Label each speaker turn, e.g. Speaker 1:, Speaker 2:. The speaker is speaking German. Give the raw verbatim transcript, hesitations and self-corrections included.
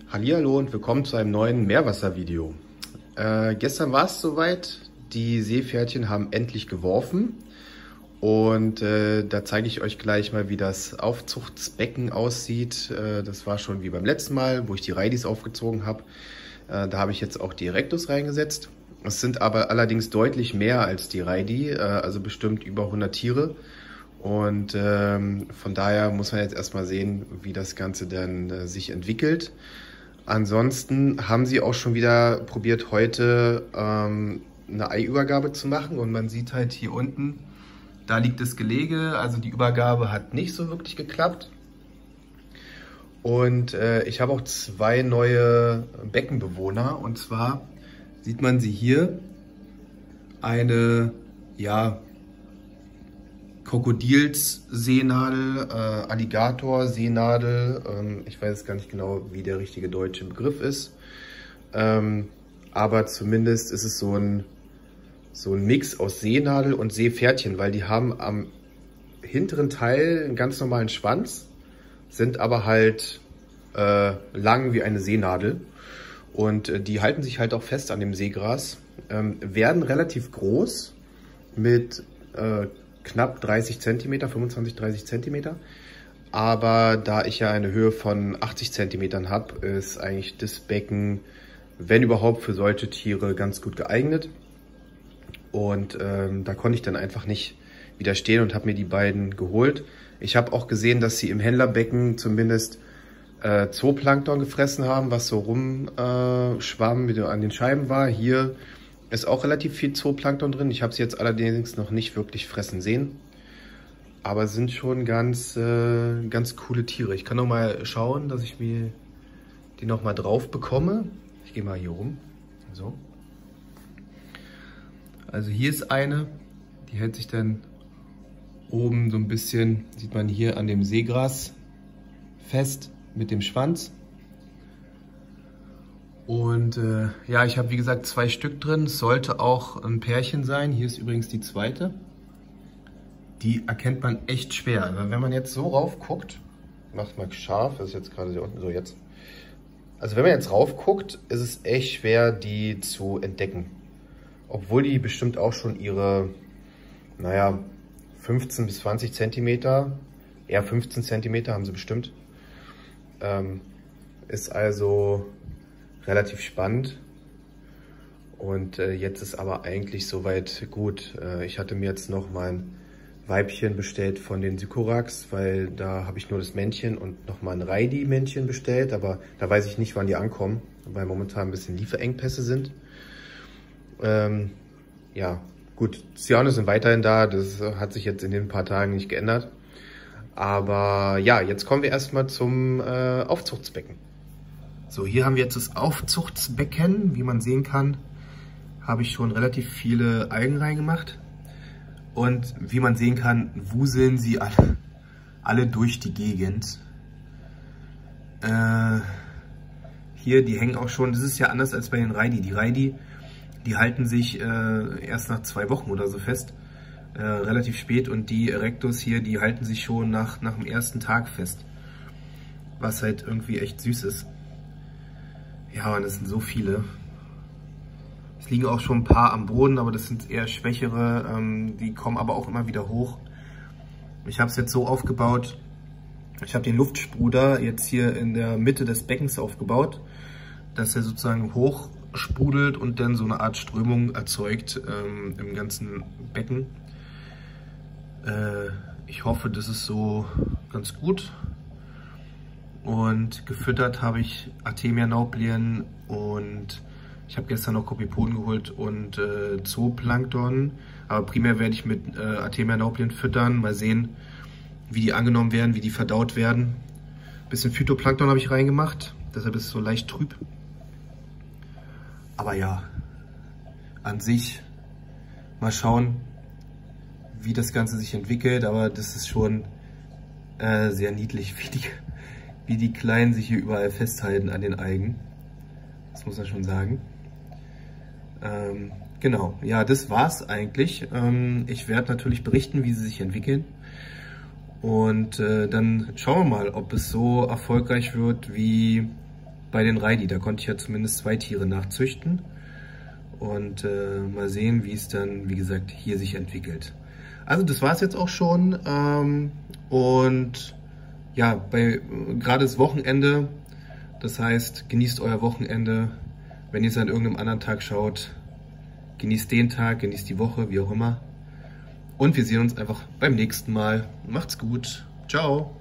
Speaker 1: Hallihallo und willkommen zu einem neuen Meerwasservideo. Äh, gestern war es soweit, die Seepferdchen haben endlich geworfen und äh, da zeige ich euch gleich mal, wie das Aufzuchtsbecken aussieht. Äh, das war schon wie beim letzten Mal, wo ich die Raidis aufgezogen habe. Äh, da habe ich jetzt auch die Erectus reingesetzt. Es sind aber allerdings deutlich mehr als die Raidi, äh, also bestimmt über hundert Tiere. Und ähm, von daher muss man jetzt erstmal sehen, wie das Ganze dann äh, sich entwickelt. Ansonsten haben sie auch schon wieder probiert, heute ähm, eine Eiübergabe zu machen. Und man sieht halt hier unten, da liegt das Gelege. Also die Übergabe hat nicht so wirklich geklappt. Und äh, ich habe auch zwei neue Beckenbewohner. Und zwar sieht man sie hier, eine, ja, Krokodilsseenadel, äh, Alligator-Seenadel, ähm, ich weiß gar nicht genau, wie der richtige deutsche Begriff ist, ähm, aber zumindest ist es so ein, so ein Mix aus Seenadel und Seepferdchen, weil die haben am hinteren Teil einen ganz normalen Schwanz, sind aber halt äh, lang wie eine Seenadel und äh, die halten sich halt auch fest an dem Seegras, ähm, werden relativ groß mit äh, knapp dreißig Zentimeter, fünfundzwanzig, dreißig Zentimeter. Aber da ich ja eine Höhe von achtzig Zentimetern habe, ist eigentlich das Becken, wenn überhaupt, für solche Tiere ganz gut geeignet. Und ähm, da konnte ich dann einfach nicht widerstehen und habe mir die beiden geholt. Ich habe auch gesehen, dass sie im Händlerbecken zumindest äh, Zooplankton gefressen haben, was so rumschwamm, äh, wie an den Scheiben war. Hier ist auch relativ viel Zooplankton drin. Ich habe sie jetzt allerdings noch nicht wirklich fressen sehen. Aber sind schon ganz, äh, ganz coole Tiere. Ich kann noch mal schauen, dass ich mir die noch mal drauf bekomme. Ich gehe mal hier rum. So. Also hier ist eine, die hält sich dann oben so ein bisschen, sieht man hier an dem Seegras fest mit dem Schwanz. Und äh, ja, ich habe wie gesagt zwei Stück drin. Es sollte auch ein Pärchen sein. Hier ist übrigens die zweite. Die erkennt man echt schwer. Also wenn man jetzt so rauf guckt, macht mal scharf, das ist jetzt gerade hier unten, so jetzt. Also wenn man jetzt rauf guckt, ist es echt schwer, die zu entdecken. Obwohl die bestimmt auch schon ihre, naja, fünfzehn bis zwanzig Zentimeter, eher fünfzehn Zentimeter haben sie bestimmt. Ähm, ist also relativ spannend und äh, jetzt ist aber eigentlich soweit gut. Äh, ich hatte mir jetzt noch mal ein Weibchen bestellt von den Sycorax, weil da habe ich nur das Männchen und noch mal ein Raidi-Männchen bestellt, aber da weiß ich nicht, wann die ankommen, weil momentan ein bisschen Lieferengpässe sind. Ähm, ja, gut, Cyane sind weiterhin da, das hat sich jetzt in den paar Tagen nicht geändert. Aber ja, jetzt kommen wir erstmal zum äh, Aufzuchtsbecken. So, hier haben wir jetzt das Aufzuchtsbecken. Wie man sehen kann, habe ich schon relativ viele Algen reingemacht. Und wie man sehen kann, wuseln sie alle, alle durch die Gegend. Äh, hier, die hängen auch schon, das ist ja anders als bei den Raidi. Die Raidi, die halten sich äh, erst nach zwei Wochen oder so fest. Äh, relativ spät. Und die Erectus hier, die halten sich schon nach, nach dem ersten Tag fest. Was halt irgendwie echt süß ist. Ja, und das sind so viele. Es liegen auch schon ein paar am Boden, aber das sind eher schwächere. Ähm, die kommen aber auch immer wieder hoch. Ich habe es jetzt so aufgebaut. Ich habe den Luftspruder jetzt hier in der Mitte des Beckens aufgebaut, dass er sozusagen hoch sprudelt und dann so eine Art Strömung erzeugt ähm, im ganzen Becken. Äh, ich hoffe, das ist so ganz gut. Und gefüttert habe ich Artemia-Nauplien und ich habe gestern noch Kopepoden geholt und äh, Zooplankton. Aber primär werde ich mit äh, Artemia-Nauplien füttern. Mal sehen, wie die angenommen werden, wie die verdaut werden. Ein bisschen Phytoplankton habe ich reingemacht, deshalb ist es so leicht trüb. Aber ja, an sich mal schauen, wie das Ganze sich entwickelt. Aber das ist schon äh, sehr niedlich, wie die... wie die Kleinen sich hier überall festhalten an den Algen. Das muss man schon sagen. Ähm, genau, ja, das war's eigentlich. Ähm, ich werde natürlich berichten, wie sie sich entwickeln. Und äh, dann schauen wir mal, ob es so erfolgreich wird, wie bei den Reidi. Da konnte ich ja zumindest zwei Tiere nachzüchten. Und äh, mal sehen, wie es dann, wie gesagt, hier sich entwickelt. Also das war es jetzt auch schon. Ähm, und ja, bei gerade das Wochenende, das heißt, genießt euer Wochenende. Wenn ihr es an irgendeinem anderen Tag schaut, genießt den Tag, genießt die Woche, wie auch immer. Und wir sehen uns einfach beim nächsten Mal. Macht's gut. Ciao.